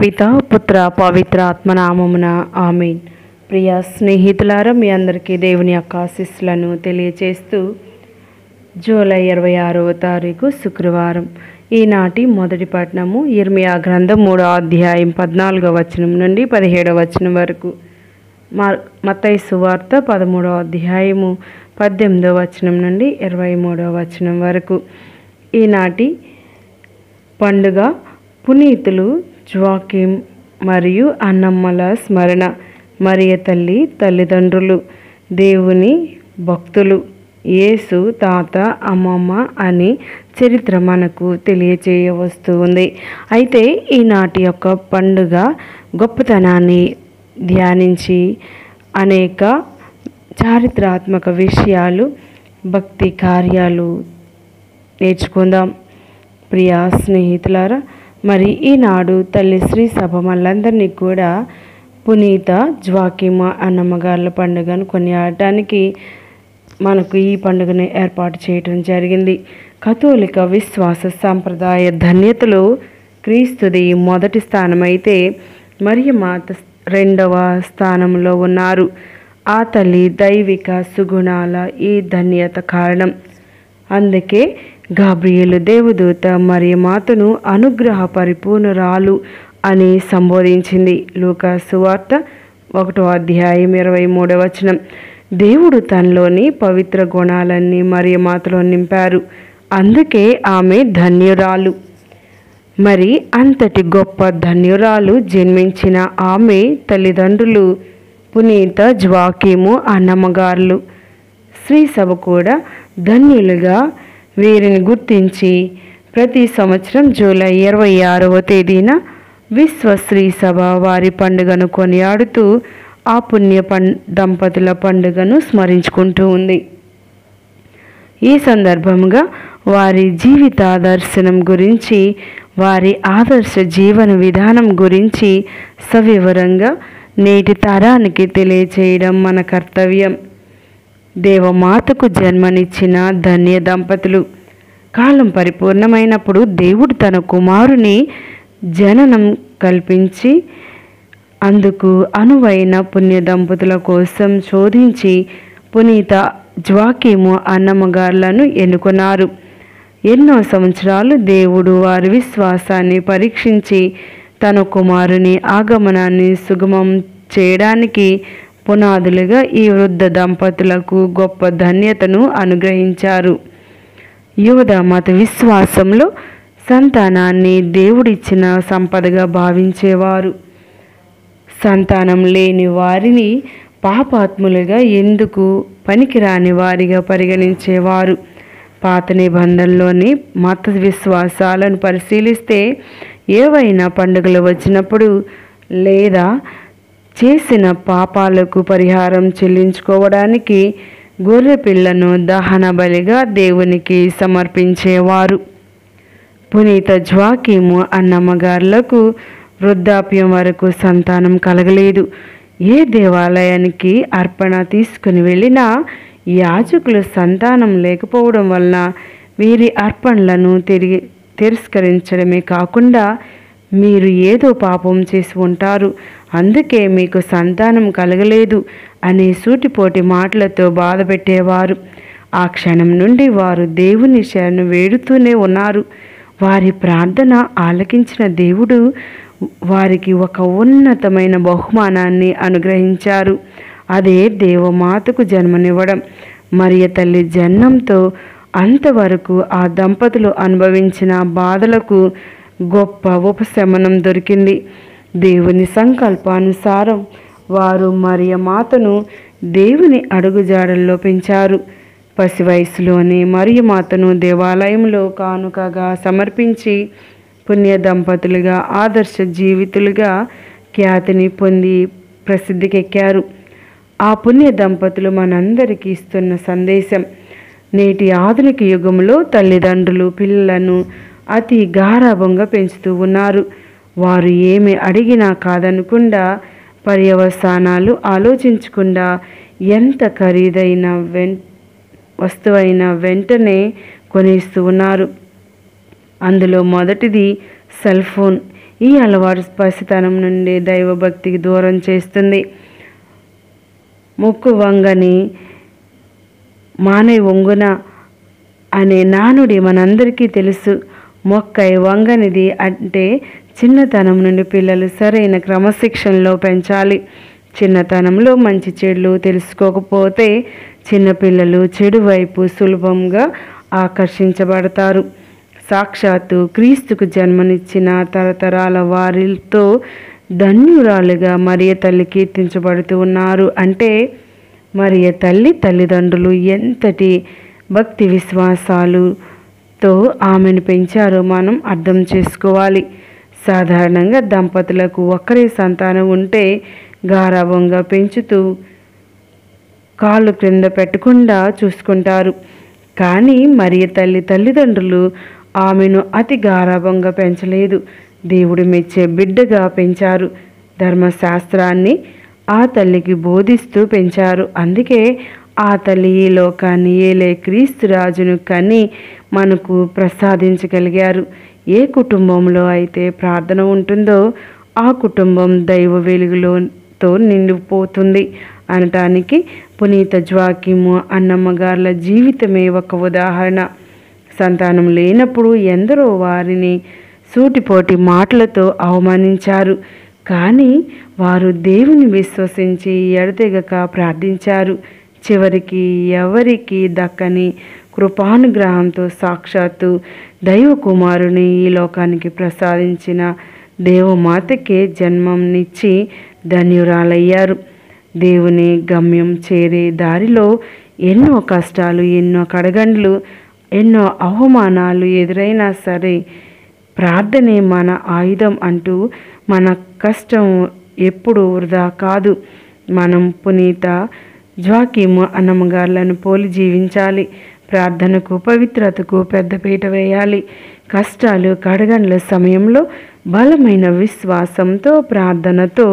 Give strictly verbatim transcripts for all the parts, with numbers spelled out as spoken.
పిత పుత్ర పవిత్ర ఆత్మనామమున ఆమేన్. ప్రియ స్నేహితులారా, మీ అందరికీ దేవుని యొక్క ఆశీస్సులను తెలియచేస్తూ జూలై ఇరవై ఆరవ తారీఖు శుక్రవారం ఈనాటి మొదటి పట్టణము ఇర్మియా గ్రంథం మూడో అధ్యాయం పద్నాలుగవ వచనం నుండి పదిహేడవ వచనం వరకు, మత్తయి సువార్త పదమూడవ అధ్యాయము పద్దెనిమిదవ వచనం నుండి ఇరవై మూడవ వచనం వరకు. ఈనాటి పండుగ పునీతులు జోకిం మరియు అన్నమ్మల స్మరణ. మరియ తల్లి తల్లిదండ్రులు, దేవుని భక్తులు, యేసు తాత అమ్మమ్మ అని చరిత్ర మనకు తెలియచేయవస్తూ ఉంది. అయితే ఈనాటి యొక్క పండుగ గొప్పతనాన్ని ధ్యానించి అనేక చారిత్రాత్మక విషయాలు, భక్తి కార్యాలు నేర్చుకుందాం. ప్రియా స్నేహితులారా, మరి ఈనాడు తల్లి శ్రీ సభ మనందరినీ కూడా పునీత జోకిం అన్నమ్మగార్ల పండుగను కొనియాడటానికి మనకు ఈ పండుగను ఏర్పాటు చేయడం జరిగింది. కథోలిక విశ్వాస సాంప్రదాయ ధన్యతలో క్రీస్తుది మొదటి స్థానం అయితే మరియ మాత రెండవ స్థానంలో ఉన్నారు. ఆ తల్లి దైవిక సుగుణాల ఈ ధన్యత కారణం. అందుకే గాబ్రియేలు దేవదూత మరియ మాతను అనుగ్రహ పరిపూర్ణురాలు అని సంబోధించింది. లూకా సువార్త ఒకటో అధ్యాయం ఇరవై మూడవ వచనం. దేవుడు తనలోని పవిత్ర గుణాలన్నీ మరియ మాతలో నింపారు, అందుకే ఆమె ధన్యురాలు. మరి అంతటి గొప్ప ధన్యురాలు జన్మించిన ఆమె తల్లిదండ్రులు పునీత జోకిము అన్నమ్మగారులు. శ్రీ సభ కూడా ధన్యులుగా వీరిని గుర్తించి ప్రతి సంవత్సరం జూలై ఇరవై ఆరవ తేదీన విశ్వ శ్రీ సభ వారి పండుగను కొనియాడుతూ ఆ పుణ్య పం దంపతుల పండుగను స్మరించుకుంటూ ఉంది. ఈ సందర్భంగా వారి జీవితాదర్శనం గురించి, వారి ఆదర్శ జీవన విధానం గురించి సవివరంగా నేటి తరానికి తెలియచేయడం మన కర్తవ్యం. దేవమాతకు జన్మనిచ్చిన ధన్య దంపతులు. కాలం పరిపూర్ణమైనప్పుడు దేవుడు తన కుమారుని జననం కల్పించి అందుకు అనువైన పుణ్య దంపతుల కోసం శోధించి పునీత జోకిము అన్నమ్మగార్లను ఎన్నుకున్నారు. ఎన్నో సంవత్సరాలు దేవుడు వారి విశ్వాసాన్ని పరీక్షించి తన కుమారుని ఆగమనాన్ని సుగమం చేయడానికి పునాదులుగా ఈ వృద్ధ దంపతులకు గొప్ప ధన్యతను అనుగ్రహించారు. యూద మత విశ్వాసంలో సంతానాన్ని దేవుడిచ్చిన సంపదగా భావించేవారు. సంతానం లేని వారిని పాపాత్ములుగా, ఎందుకు పనికిరాని వారిగా పరిగణించేవారు. పాత నిబంధనలోని మత విశ్వాసాలను పరిశీలిస్తే ఏవైనా పండుగలు వచ్చినప్పుడు లేదా చేసిన పాపాలకు పరిహారం చెల్లించుకోవడానికి గొర్రె పిల్లను దహన బలిగా దేవునికి సమర్పించేవారు. పునీత జోకిము అన్నమ్మగారులకు వృద్ధాప్యం వరకు సంతానం కలగలేదు. ఏ దేవాలయానికి అర్పణ తీసుకుని వెళ్ళినా యాజకులు సంతానం లేకపోవడం వలన వీరి అర్పణలను తిరిగి తిరస్కరించడమే కాకుండా మీరు ఏదో పాపం చేసి ఉంటారు, అందుకే మీకు సంతానం కలగలేదు అనే సూటిపోటి మాటలతో బాధ పెట్టేవారు. ఆ క్షణం నుండి వారు దేవుని శరణు వేడుతూనే ఉన్నారు. వారి ప్రార్థన ఆలకించిన దేవుడు వారికి ఒక ఉన్నతమైన బహుమానాన్ని అనుగ్రహించారు. అదే దేవమాతకు జన్మనివ్వడం. మరియ తల్లి జన్మంతో అంతవరకు ఆ దంపతులు అనుభవించిన బాధలకు గొప్ప ఉపశమనం దొరికింది. దేవుని సంకల్పానుసారం వారు మరియ మాతను దేవుని అడుగుజాడల్లో పెంచారు. పసి వయసులోని మరియ మాతను దేవాలయంలో కానుకగా సమర్పించి పుణ్య దంపతులుగా, ఆదర్శ జీవితులుగా ఖ్యాతిని పొంది ప్రసిద్ధికెక్కారు. ఆ పుణ్య దంపతులు మనందరికీ ఇస్తున్న సందేశం. నేటి ఆధునిక యుగంలో తల్లిదండ్రులు పిల్లలను అతి గారాభంగా పెంచుతూ ఉన్నారు. వారు ఏమి అడిగినా కాదనకుండా, పర్యవసానాలు ఆలోచించకుండా ఎంత ఖరీదైన వెన్ వస్తువైన వెంటనే కొనేస్తూ ఉన్నారు. అందులో మొదటిది సెల్ ఫోన్. ఈ అలవాటు పసితనం నుండి దైవభక్తికి దూరం చేస్తుంది. ముక్కు వంగని మానై వంగున అనే నానుడి మనందరికీ తెలుసు. మొక్కై వంగనిది అంటే చిన్నతనం నుండి పిల్లలు సరైన క్రమశిక్షణలో పెంచాలి. చిన్నతనంలో మంచి చెడులు తెలుసుకోకపోతే చిన్నపిల్లలు చెడు వైపు సులభంగా ఆకర్షించబడతారు. సాక్షాత్తు క్రీస్తుకు జన్మనిచ్చిన తరతరాల వారితో ధన్యురాలుగా మరియ తల్లి కీర్తించబడుతూ ఉన్నారు. అంటే మరియ తల్లి తల్లిదండ్రులు ఎంతటి భక్తి విశ్వాసాలుతో ఆమెను పెంచారో మనం అర్థం చేసుకోవాలి. సాధారణంగా దంపతులకు ఒక్కరే సంతానం ఉంటే గారాబంగా పెంచుతూ కాళ్ళు క్రింద పెట్టకుండా చూసుకుంటారు. కానీ మరియ తల్లి తల్లిదండ్రులు ఆమెను అతి గారాబంగా పెంచలేదు. దేవుడు మెచ్చే బిడ్డగా పెంచారు. ధర్మశాస్త్రాన్ని ఆ తల్లికి బోధిస్తూ పెంచారు. అందుకే ఆ తల్లి ఈ లోకాన్ని ఏలే క్రీస్తు రాజును కని మనకు ప్రసాదించగలిగారు. ఏ కుటుంబంలో అయితే ప్రార్థన ఉంటుందో ఆ కుటుంబం దైవ వెలుగులోతో నిండిపోతుంది అనటానికి పునీత జ్వాకిము అన్నమ్మగార్ల జీవితమే ఒక ఉదాహరణ. సంతానం లేనప్పుడు ఎందరో వారిని సూటిపోటి మాటలతో అవమానించారు. కానీ వారు దేవుని విశ్వసించి ఎడతెగక ప్రార్థించారు. చివరికి ఎవరికి దక్కని కృపానుగ్రహంతో సాక్షాత్తు దైవకుమారుని ఈ లోకానికి ప్రసాదించిన దేవమాతకే జన్మంనిచ్చి ధన్యురాలయ్యారు. దేవుని గమ్యం చేరే దారిలో ఎన్నో కష్టాలు, ఎన్నో కడగండ్లు, ఎన్నో అవమానాలు ఎదురైనా సరే ప్రార్థనే మన ఆయుధం అంటూ మన కష్టం ఎప్పుడు వృధా కాదు. మనం పునీత జ్వాకిము అన్నమ్మగార్లను పోలి జీవించాలి. ప్రార్థనకు పవిత్రతకు పెద్దపీట వేయాలి. కష్టాలు కడగండ్ల సమయంలో బలమైన విశ్వాసంతో ప్రార్థనతో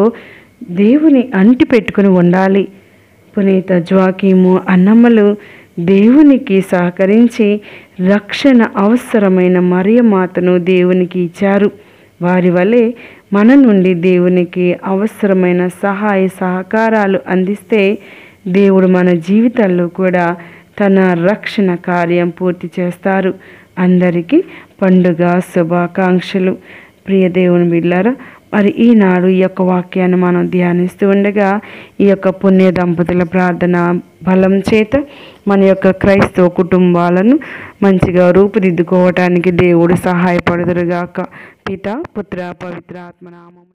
దేవుని అంటి పెట్టుకుని ఉండాలి. పునీత జ్వాకిము అన్నమ్మలు దేవునికి సహకరించి రక్షణ అవసరమైన మరియమాతను దేవునికి ఇచ్చారు. వారి వలె మన నుండి దేవునికి అవసరమైన సహాయ సహకారాలు అందిస్తే దేవుడు మన జీవితాల్లో కూడా తన రక్షణ కార్యం పూర్తి చేస్తారు. అందరికీ పండుగ శుభాకాంక్షలు. ప్రియ దేవుని బిడ్డలారా, మరి ఈనాడు ఈ యొక్క వాక్యాన్ని మనం ధ్యానిస్తూ ఉండగా ఈ యొక్క పుణ్య దంపతుల ప్రార్థన బలం చేత మన యొక్క క్రైస్తవ కుటుంబాలను మంచిగా రూపుదిద్దుకోవటానికి దేవుడు సహాయపడుదురుగాక. పిత పుత్ర పవిత్ర ఆత్మనామం.